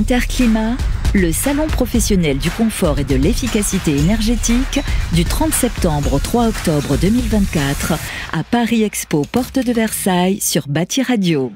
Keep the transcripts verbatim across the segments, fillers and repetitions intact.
Interclimat, le salon professionnel du confort et de l'efficacité énergétique du trente septembre au trois octobre deux mille vingt-quatre à Paris Expo, porte de Versailles, sur Bâti Radio.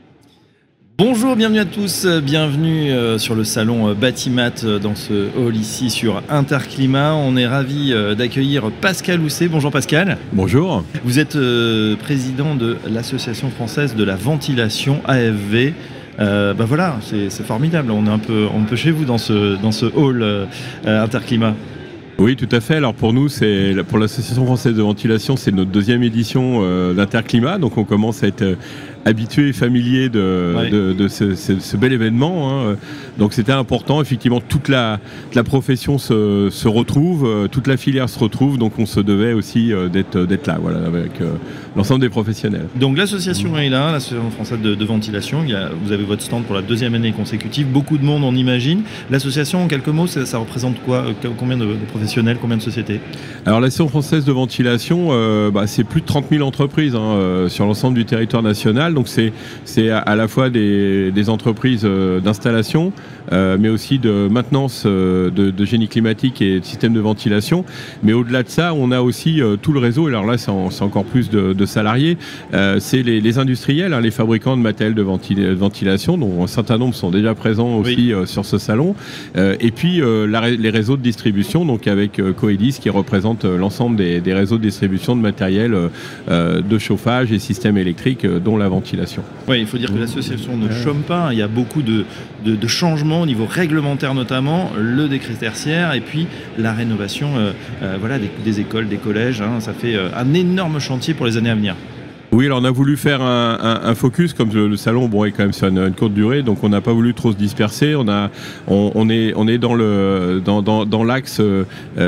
Bonjour, bienvenue à tous, bienvenue euh, sur le salon euh, Batimat euh, dans ce hall ici sur Interclimat. On est ravis euh, d'accueillir Pascal Housset. Bonjour Pascal. Bonjour. Vous êtes euh, président de l'Association française de la ventilation A F V. Euh, bah voilà, c'est formidable, on est un peu, un peu chez vous dans ce, dans ce hall euh, Interclimat. Oui, tout à fait. Alors pour nous, c'est pour l'Association française de ventilation, c'est notre deuxième édition euh, d'Interclimat, donc on commence à être euh, habitué et familier de, ouais. de, de ce, ce, ce bel événement. Hein. Donc c'était important, effectivement, toute la, la profession se, se retrouve, euh, toute la filière se retrouve, donc on se devait aussi euh, d'être d'être là, voilà, avec euh, l'ensemble des professionnels. Donc l'association est là, l'Association française de, de ventilation. Il y a, vous avez votre stand pour la deuxième année consécutive, beaucoup de monde, on imagine. L'association, en quelques mots, ça, ça représente quoi? Combien de, de professionnels, combien de sociétés? Alors l'Association française de ventilation, euh, bah, c'est plus de trente mille entreprises hein, euh, sur l'ensemble du territoire national. Donc c'est à, à la fois des, des entreprises euh, d'installation, euh, mais aussi de maintenance euh, de, de génie climatique et de système de ventilation. Mais au-delà de ça, on a aussi euh, tout le réseau. Alors là, c'est en, encore plus de, de salariés. Euh, c'est les, les industriels, hein, les fabricants de matériel de, ventil, de ventilation, dont un certain nombre sont déjà présents aussi oui. euh, sur ce salon. Euh, et puis euh, la, les réseaux de distribution, donc avec euh, Coelis qui représente euh, l'ensemble des, des réseaux de distribution de matériel euh, de chauffage et systèmes électriques, euh, dont la ventilation. Oui, il faut dire que l'association ne chôme pas. Il y a beaucoup de, de, de changements au niveau réglementaire notamment, le décret tertiaire et puis la rénovation euh, euh, voilà, des, des écoles, des collèges. Hein, ça fait euh, un énorme chantier pour les années à venir. Oui, alors on a voulu faire un, un, un focus, comme le, le salon bon, est quand même sur une, une courte durée, donc on n'a pas voulu trop se disperser. On, a, on, on, est, on est dans le dans, dans, dans l'axe euh,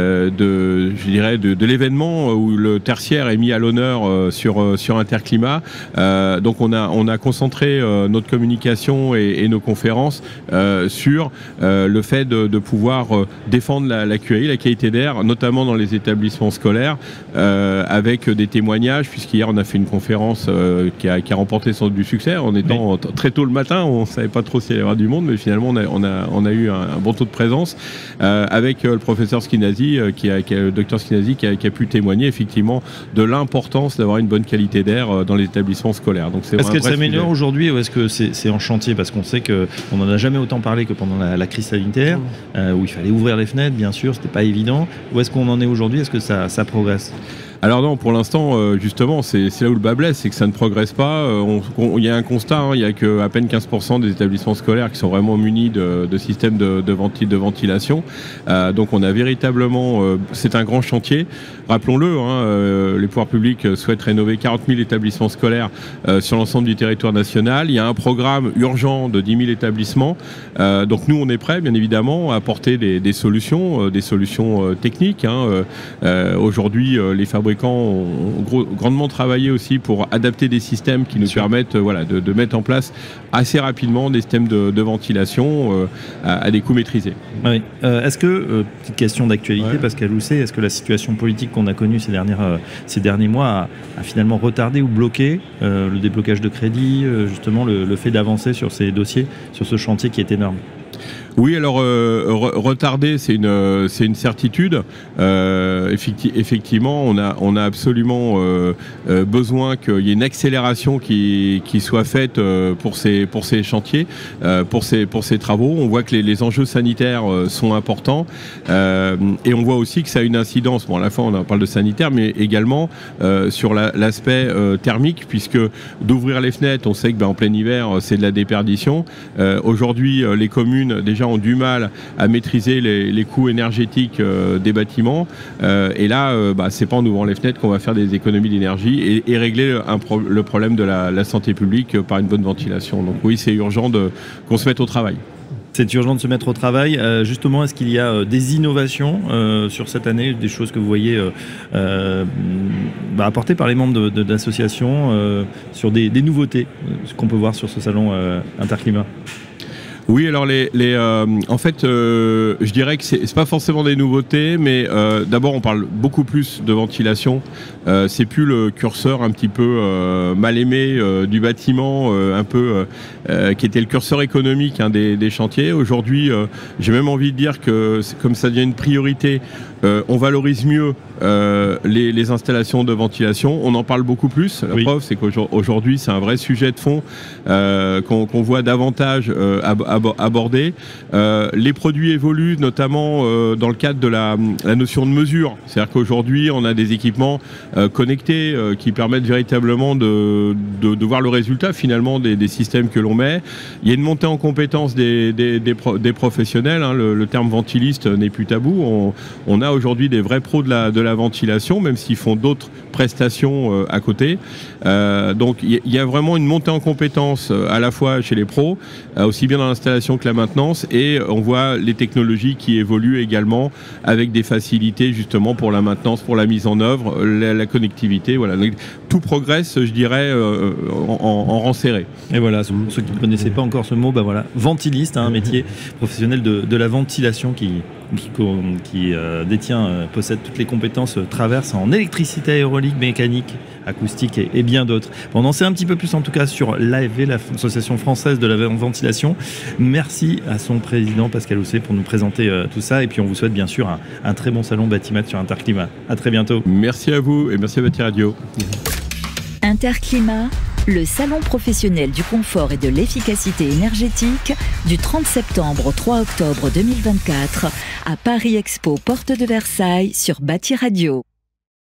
de, je dirais, de, de l'événement où le tertiaire est mis à l'honneur euh, sur, sur Interclimat. Euh, donc on a, on a concentré euh, notre communication et, et nos conférences euh, sur euh, le fait de, de pouvoir euh, défendre la, la Q A I, la qualité d'air, notamment dans les établissements scolaires, euh, avec des témoignages, puisqu'hier on a fait une conférence Euh, qui, a, qui a remporté son, du succès en étant oui. très tôt le matin. On ne savait pas trop s'il y avait du monde, mais finalement on a, on a, on a eu un, un bon taux de présence euh, avec euh, le professeur Skinazi, euh, qui a, qui a, le docteur Skinazi qui a, qui a pu témoigner effectivement de l'importance d'avoir une bonne qualité d'air euh, dans les établissements scolaires. Est-ce est qu'elle s'améliore aujourd'hui ou est-ce que c'est en chantier? Parce qu'on sait qu'on n'en a jamais autant parlé que pendant la, la crise sanitaire, euh, où il fallait ouvrir les fenêtres, bien sûr, c'était pas évident. Où est-ce qu'on en est aujourd'hui? Est-ce que ça, ça progresse? Alors non, pour l'instant, euh, justement, c'est là où le bas blesse, c'est que ça ne progresse pas. Euh, il y a un constat, hein, il n'y a qu'à peine quinze pour cent des établissements scolaires qui sont vraiment munis de, de systèmes de, de, venti, de ventilation. Euh, donc on a véritablement, euh, c'est un grand chantier. Rappelons-le, hein, euh, les pouvoirs publics souhaitent rénover quarante mille établissements scolaires euh, sur l'ensemble du territoire national. Il y a un programme urgent de dix mille établissements. Euh, donc nous, on est prêts, bien évidemment, à apporter des, des solutions, euh, des solutions euh, techniques. Hein. Euh, Aujourd'hui, euh, les fabricants ont gros, grandement travaillé aussi pour adapter des systèmes qui nous permettent euh, voilà, de, de mettre en place assez rapidement des systèmes de, de ventilation euh, à, à des coûts maîtrisés. Oui. Euh, est-ce que, euh, petite question d'actualité, ouais. Pascal Housset, est-ce que la situation politique qu'on a connue ces, dernières, euh, ces derniers mois a, a finalement retardé ou bloqué euh, le déblocage de crédit, euh, justement le, le fait d'avancer sur ces dossiers, sur ce chantier qui est énorme? Oui, alors euh, re retarder, c'est une, c'est une certitude. Euh, effecti effectivement, on a, on a absolument euh, euh, besoin qu'il y ait une accélération qui, qui soit faite euh, pour ces, pour ces chantiers, euh, pour ces, pour ces travaux. On voit que les, les enjeux sanitaires euh, sont importants euh, et on voit aussi que ça a une incidence. Bon, à la fois, on parle de sanitaire, mais également euh, sur l'aspect la, euh, thermique, puisque d'ouvrir les fenêtres, on sait que ben, en plein hiver, c'est de la déperdition. Euh, Aujourd'hui, les communes déjà ont du mal à maîtriser les, les coûts énergétiques euh, des bâtiments euh, et là euh, bah, c'est pas en ouvrant les fenêtres qu'on va faire des économies d'énergie et, et régler un pro le problème de la, la santé publique par une bonne ventilation. Donc oui, c'est urgent qu'on se mette au travail. C'est urgent de se mettre au travail. Euh, justement, est-ce qu'il y a euh, des innovations euh, sur cette année, des choses que vous voyez euh, euh, bah, apportées par les membres de, de, d'associations euh, sur des, des nouveautés, ce qu'on peut voir sur ce salon euh, Interclimat? Oui, alors les, les euh, en fait, euh, je dirais que c'est, c'est pas forcément des nouveautés, mais euh, d'abord on parle beaucoup plus de ventilation. Euh, c'est plus le curseur un petit peu euh, mal aimé euh, du bâtiment, euh, un peu euh, qui était le curseur économique hein, des, des chantiers. Aujourd'hui, euh, j'ai même envie de dire que comme ça devient une priorité, euh, on valorise mieux euh, les, les installations de ventilation. On en parle beaucoup plus. La oui. preuve, c'est qu'aujourd'hui, c'est un vrai sujet de fond euh, qu'on, qu'on voit davantage euh, ab- ab- abordé. Euh, les produits évoluent, notamment euh, dans le cadre de la, la notion de mesure. C'est-à-dire qu'aujourd'hui, on a des équipements euh, connectés euh, qui permettent véritablement de, de, de voir le résultat finalement des, des systèmes que l'on met. Il y a une montée en compétence des, des, des, pro, des professionnels. Hein. Le, le terme ventiliste n'est plus tabou. On, on a aujourd'hui des vrais pros de la, de la ventilation, même s'ils font d'autres prestations euh, à côté. Euh, donc il y, y a vraiment une montée en compétences euh, à la fois chez les pros, euh, aussi bien dans l'installation que la maintenance, et on voit les technologies qui évoluent également avec des facilités justement pour la maintenance, pour la mise en œuvre, la, la connectivité. Voilà. Donc, tout progresse, je dirais, euh, en, en rang serré. Et voilà, pour ceux qui ne connaissaient pas encore ce mot, bah voilà, ventiliste, hein, un métier professionnel de, de la ventilation qui qui, qui euh, détient, euh, possède toutes les compétences euh, traverses en électricité, aérolique, mécanique, acoustique et, et bien d'autres. On en sait un petit peu plus en tout cas sur l'A F V, l'Association française de la ventilation. Merci à son président Pascal Housset pour nous présenter euh, tout ça, et puis on vous souhaite bien sûr un, un très bon salon Batimat sur Interclimat. À très bientôt. Merci à vous et merci à Bâti Radio. Interclimat, le salon professionnel du confort et de l'efficacité énergétique du trente septembre au trois octobre deux mille vingt-quatre à Paris Expo, porte de Versailles sur Bâti Radio.